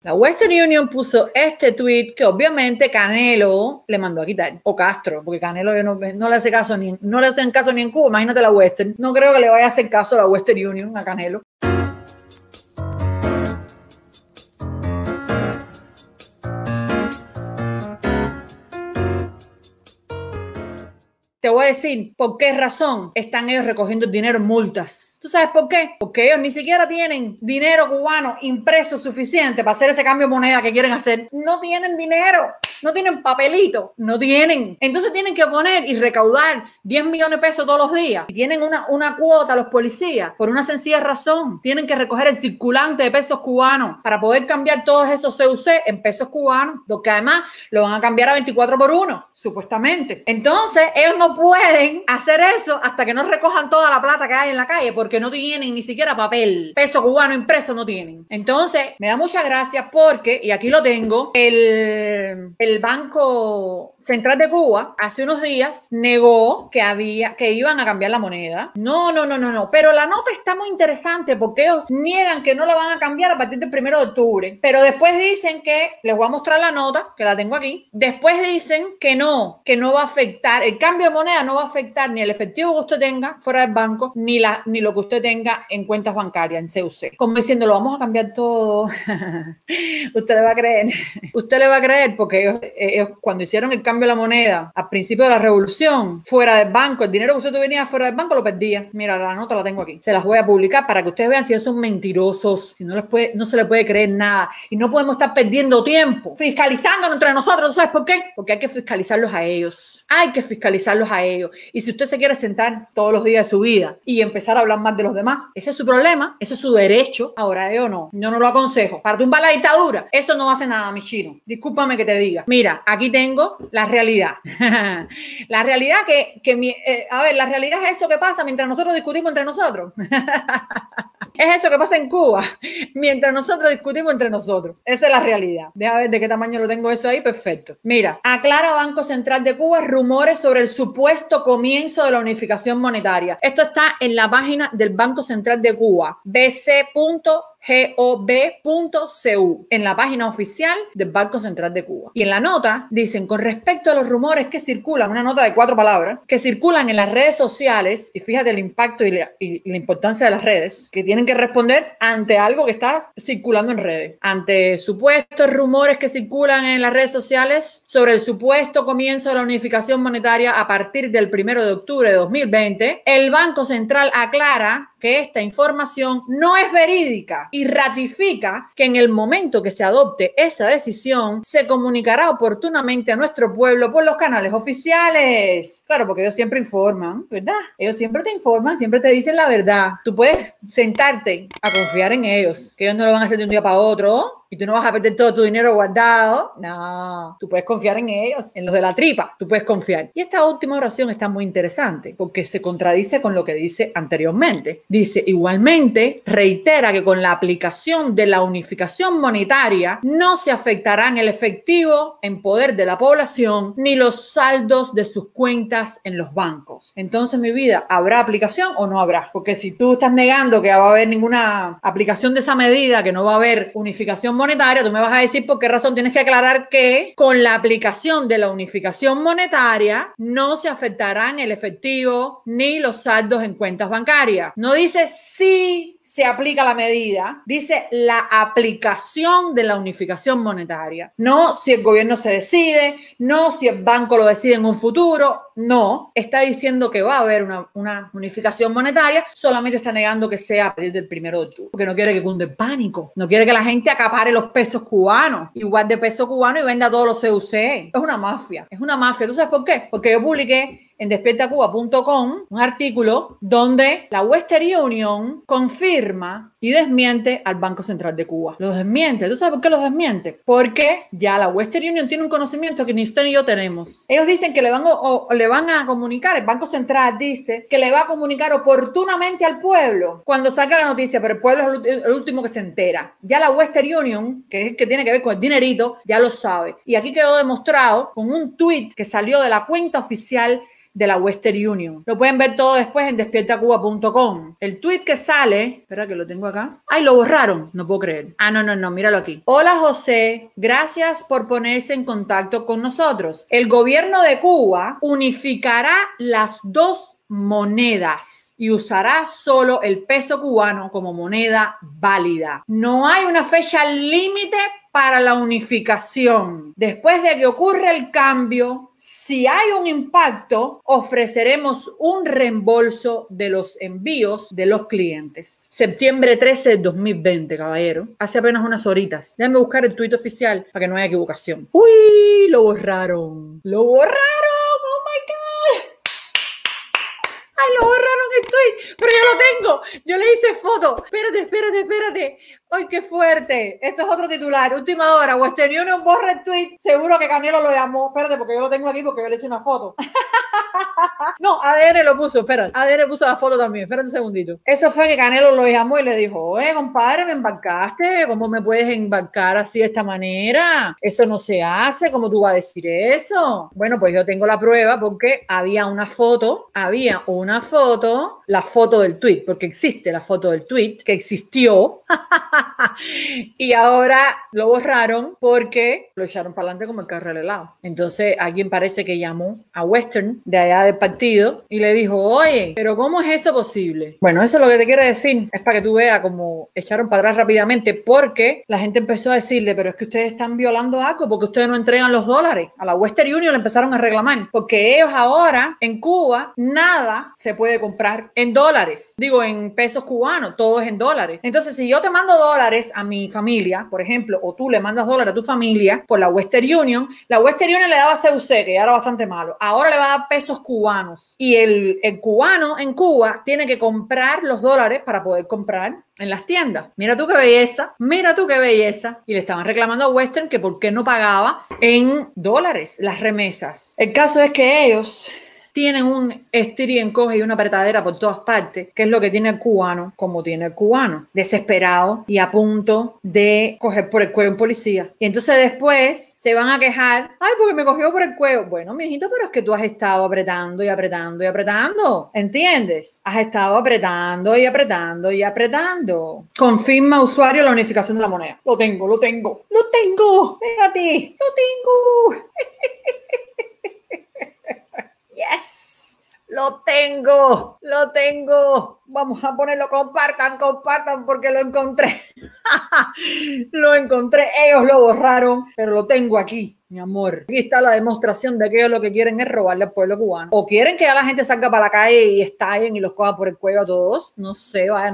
La Western Union puso este tweet que obviamente Canelo le mandó a quitar, o Castro, porque Canelo no le hace caso no le hacen caso ni en Cuba, imagínate la Western. No creo que le vaya a hacer caso a la Western Union a Canelo. Te voy a decir por qué razón están ellos recogiendo dinero en multas. ¿Tú sabes por qué? Porque ellos ni siquiera tienen dinero cubano impreso suficiente para hacer ese cambio de moneda que quieren hacer. No tienen dinero, no tienen papelito, no tienen. Entonces tienen que poner y recaudar 10 millones de pesos todos los días. Y tienen una cuota a los policías por una sencilla razón. Tienen que recoger el circulante de pesos cubanos para poder cambiar todos esos CUC en pesos cubanos, lo que además lo van a cambiar a 24 por 1, supuestamente. Entonces ellos no pueden hacer eso hasta que no recojan toda la plata que hay en la calle, porque no tienen ni siquiera papel. Peso cubano impreso no tienen. Entonces, me da muchas gracias porque, y aquí lo tengo, el Banco Central de Cuba hace unos días negó que iban a cambiar la moneda. No. Pero la nota está muy interesante porque ellos niegan que no la van a cambiar a partir del 1 de octubre. Pero después dicen que, les voy a mostrar la nota, que la tengo aquí. Después dicen que no va a afectar, el cambio de moneda no va a afectar ni el efectivo que usted tenga fuera del banco, ni lo que usted tenga en cuentas bancarias, en CUC. Como diciendo, lo vamos a cambiar todo. Usted le va a creer. Usted le va a creer porque ellos cuando hicieron el cambio de la moneda al principio de la revolución, fuera del banco, el dinero que usted tenía fuera del banco lo perdía. Mira, la nota la tengo aquí. Se las voy a publicar para que ustedes vean si ellos son mentirosos, si no se les puede creer nada. Y no podemos estar perdiendo tiempo fiscalizándonos entre nosotros. ¿Sabes por qué? Porque hay que fiscalizarlos a ellos. Hay que fiscalizarlos a ellos. Y si usted se quiere sentar todos los días de su vida y empezar a hablar más de los demás, ese es su problema, ese es su derecho. Ahora yo no lo aconsejo. Para tumbar la dictadura, eso no hace nada, mi chino. Discúlpame que te diga. Mira, aquí tengo la realidad. La realidad la realidad es eso que pasa mientras nosotros discutimos entre nosotros. Es eso que pasa en Cuba, mientras nosotros discutimos entre nosotros. Esa es la realidad. Deja ver de qué tamaño lo tengo eso ahí. Perfecto. Mira, aclara Banco Central de Cuba rumores sobre el supuesto comienzo de la unificación monetaria. Esto está en la página del Banco Central de Cuba, bc.gov.cu, en la página oficial del Banco Central de Cuba. Y en la nota dicen, con respecto a los rumores que circulan, una nota de 4 palabras, que circulan en las redes sociales, y fíjate el impacto y la importancia de las redes, que tienen que responder ante algo que está circulando en redes. Ante supuestos rumores que circulan en las redes sociales sobre el supuesto comienzo de la unificación monetaria a partir del 1 de octubre de 2020, el Banco Central aclara que esta información no es verídica y ratifica que en el momento que se adopte esa decisión se comunicará oportunamente a nuestro pueblo por los canales oficiales. Claro, porque ellos siempre informan, ¿verdad? Ellos siempre te informan, siempre te dicen la verdad. Tú puedes sentarte a confiar en ellos, que ellos no lo van a hacer de un día para otro. Y tú no vas a perder todo tu dinero guardado. No, tú puedes confiar en ellos, en los de la tripa, tú puedes confiar. Y esta última oración está muy interesante porque se contradice con lo que dice anteriormente. Dice, igualmente, reitera que con la aplicación de la unificación monetaria no se afectarán el efectivo en poder de la población ni los saldos de sus cuentas en los bancos. Entonces, mi vida, ¿habrá aplicación o no habrá? Porque si tú estás negando que va a haber ninguna aplicación de esa medida, que no va a haber unificación monetaria, tú me vas a decir por qué razón tienes que aclarar que con la aplicación de la unificación monetaria no se afectarán el efectivo ni los saldos en cuentas bancarias. No dice si se aplica la medida, dice la aplicación de la unificación monetaria. No si el gobierno se decide, no si el banco lo decide en un futuro, no. Está diciendo que va a haber una unificación monetaria, solamente está negando que sea a partir del 1 de octubre, porque no quiere que cunde el pánico, no quiere que la gente acapare los pesos cubanos, igual de peso cubano y venda todos los CUC. Es una mafia, es una mafia. ¿Tú sabes por qué? Porque yo publiqué en despiertacuba.com un artículo donde la Western Union confirma y desmiente al Banco Central de Cuba. Los desmiente. ¿Tú sabes por qué los desmiente? Porque ya la Western Union tiene un conocimiento que ni usted ni yo tenemos. Ellos dicen que le van a comunicar, el Banco Central dice que le va a comunicar oportunamente al pueblo cuando saca la noticia, pero el pueblo es el último que se entera. Ya la Western Union, que es el que tiene que ver con el dinerito, ya lo sabe. Y aquí quedó demostrado con un tweet que salió de la cuenta oficial de la Western Union. Lo pueden ver todo después en despiertacuba.com. El tweet que sale, espera que lo tengo acá. Ay, lo borraron. No puedo creer. Ah, no, míralo aquí. Hola, José. Gracias por ponerse en contacto con nosotros. El gobierno de Cuba unificará las dos monedas y usará solo el peso cubano como moneda válida. No hay una fecha límite para la unificación. Después de que ocurra el cambio, si hay un impacto, ofreceremos un reembolso de los envíos de los clientes. Septiembre 13 de 2020, caballero. Hace apenas unas horitas. Déjame buscar el tuit oficial para que no haya equivocación. ¡Uy! Lo borraron. ¡Lo borraron! ¡Oh, my God! ¡Ay, lo borraron el tweet! Pero yo lo tengo. Yo le hice foto. Espérate. ¡Ay, qué fuerte! Esto es otro titular. Última hora. Western Union borra el tweet. Seguro que Canelo lo llamó. Espérate, porque yo lo tengo aquí porque yo le hice una foto. No, ADN lo puso. Espérate. ADN puso la foto también. Espérate un segundito. Eso fue que Canelo lo llamó y le dijo: oye, compadre, me embarcaste. ¿Cómo me puedes embarcar así de esta manera? Eso no se hace. ¿Cómo tú vas a decir eso? Bueno, pues yo tengo la prueba porque había una foto. La foto del tweet, porque existe la foto del tweet, que existió. Y ahora lo borraron porque lo echaron para adelante como el carro del helado. Entonces alguien parece que llamó a Western de allá del partido y le dijo: oye, pero ¿cómo es eso posible? Bueno, eso es lo que te quiero decir, es para que tú veas cómo echaron para atrás rápidamente, porque la gente empezó a decirle: pero es que ustedes están violando algo, porque ustedes no entregan los dólares. A la Western Union le empezaron a reclamar, porque ellos ahora en Cuba nada se puede comprar en dólares, digo en pesos cubanos, todo es en dólares. Entonces, si yo te mando dólares a mi familia, por ejemplo, o tú le mandas dólares a tu familia por la Western Union le daba CUC, que ya era bastante malo, ahora le va a dar pesos cubanos, y el cubano en Cuba tiene que comprar los dólares para poder comprar en las tiendas. Mira tú qué belleza, y le estaban reclamando a Western que por qué no pagaba en dólares las remesas. El caso es que ellos tienen un estir y encoge y una apretadera por todas partes, que es lo que tiene el cubano, como tiene el cubano, desesperado y a punto de coger por el cuello un policía. Y entonces después se van a quejar: ay, porque me cogió por el cuello. Bueno, mijito, pero es que tú has estado apretando, ¿entiendes? Has estado apretando. Confirma usuario la unificación de la moneda. Lo tengo. Espérate, lo tengo. Yes, lo tengo. Vamos a ponerlo, compartan porque lo encontré. Ellos lo borraron, pero lo tengo aquí, mi amor. Aquí está la demostración de que ellos lo que quieren es robarle al pueblo cubano. O quieren que ya la gente salga para la calle y estallen y los coja por el cuello a todos. No sé, vaya,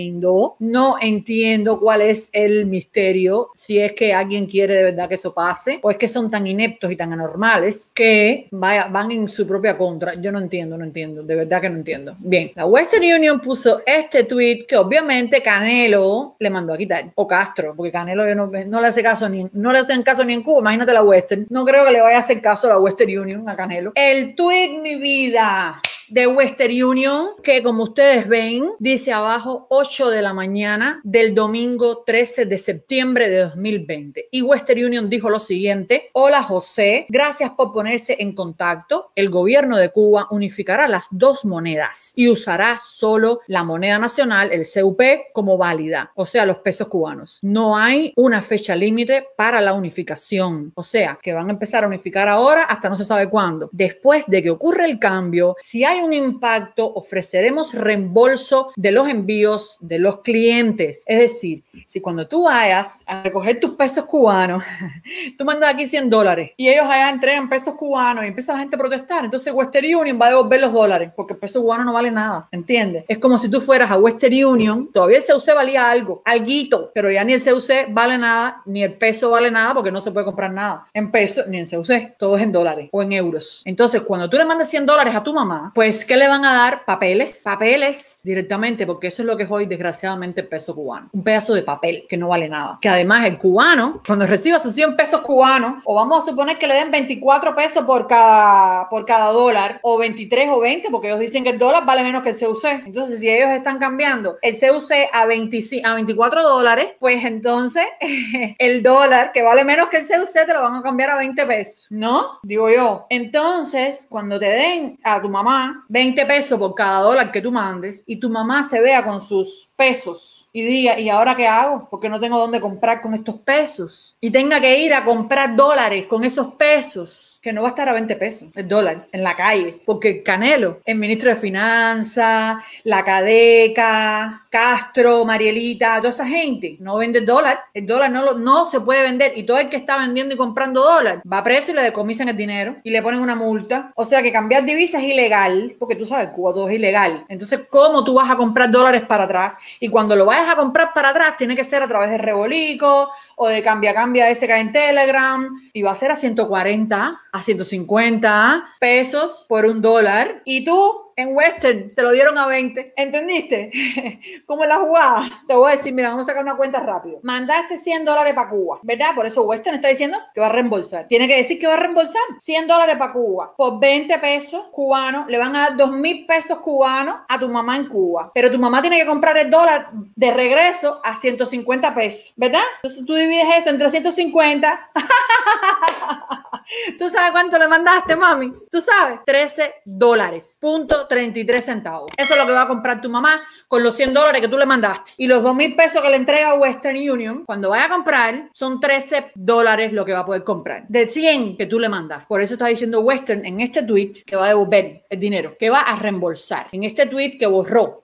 no entiendo cuál es el misterio. Si es que alguien quiere de verdad que eso pase, o es que son tan ineptos y tan anormales que van en su propia contra. Yo no entiendo, de verdad que no entiendo. Bien, la Western Union puso este tweet que obviamente Canelo le mandó a quitar, o Castro, porque Canelo no le hace caso no le hacen caso ni en Cuba. Imagínate la Western. No creo que le vaya a hacer caso a la Western Union, a Canelo. El tweet, mi vida, de Western Union, que como ustedes ven, dice abajo 8 de la mañana del domingo 13 de septiembre de 2020. Y Western Union dijo lo siguiente: hola José, gracias por ponerse en contacto. El gobierno de Cuba unificará las dos monedas y usará solo la moneda nacional, el CUP, como válida, o sea, los pesos cubanos. No hay una fecha límite para la unificación, o sea, que van a empezar a unificar ahora hasta no se sabe cuándo. Después de que ocurra el cambio, si hay un impacto, ofreceremos reembolso de los envíos de los clientes. Es decir, si cuando tú vayas a recoger tus pesos cubanos, tú mandas aquí $100 y ellos allá entregan pesos cubanos y empieza la gente a protestar, entonces Western Union va a devolver los dólares porque el peso cubano no vale nada, ¿entiendes? Es como si tú fueras a Western Union, todavía el CUC valía alguito, pero ya ni el CUC vale nada, ni el peso vale nada porque no se puede comprar nada en peso ni en CUC, todo es en dólares o en euros. Entonces, cuando tú le mandas $100 a tu mamá, pues ¿qué le van a dar? Papeles directamente, porque eso es lo que es hoy, desgraciadamente, el peso cubano. Un pedazo de papel que no vale nada. Que además el cubano, cuando reciba sus 100 pesos cubanos, o vamos a suponer que le den 24 pesos por cada dólar, o 23 o 20, porque ellos dicen que el dólar vale menos que el CUC. Entonces, si ellos están cambiando el CUC a 24 dólares, pues entonces el dólar, que vale menos que el CUC, te lo van a cambiar a 20 pesos, ¿no? Digo yo. Entonces, cuando te den a tu mamá mamá 20 pesos por cada dólar que tú mandes y tu mamá se vea con sus pesos y diga, ¿y ahora qué hago? Porque no tengo dónde comprar con estos pesos. Y tenga que ir a comprar dólares con esos pesos, que no va a estar a 20 pesos el dólar en la calle, porque el Canelo, el ministro de Finanzas, la Cadeca, Castro, Marielita, toda esa gente no vende el dólar no se puede vender, y todo el que está vendiendo y comprando dólar va preso y le decomisan el dinero y le ponen una multa. O sea que cambiar divisas es ilegal, porque tú sabes, Cuba todo es ilegal. Entonces, ¿cómo tú vas a comprar dólares para atrás? Y cuando lo vayas a comprar para atrás, tiene que ser a través de Rebolico o de cambia ese que hay en Telegram, y va a ser a 140, a 150 pesos por un dólar, y tú en Western te lo dieron a 20, ¿entendiste? ¿Cómo es la jugada? Te voy a decir, mira, vamos a sacar una cuenta rápido. Mandaste $100 para Cuba, ¿verdad? Por eso Western está diciendo que va a reembolsar. Tiene que decir que va a reembolsar $100 para Cuba. Por 20 pesos cubanos le van a dar 2,000 pesos cubanos a tu mamá en Cuba. Pero tu mamá tiene que comprar el dólar de regreso a 150 pesos, ¿verdad? Entonces tú divides eso entre 150. ¿Tú sabes cuánto le mandaste, mami? ¿Tú sabes? $13.33. Eso es lo que va a comprar tu mamá con los $100 que tú le mandaste. Y los 2,000 pesos que le entrega Western Union, cuando vaya a comprar, son $13 lo que va a poder comprar. De 100 que tú le mandas. Por eso está diciendo Western en este tweet que va a devolver el dinero, que va a reembolsar. En este tweet que borró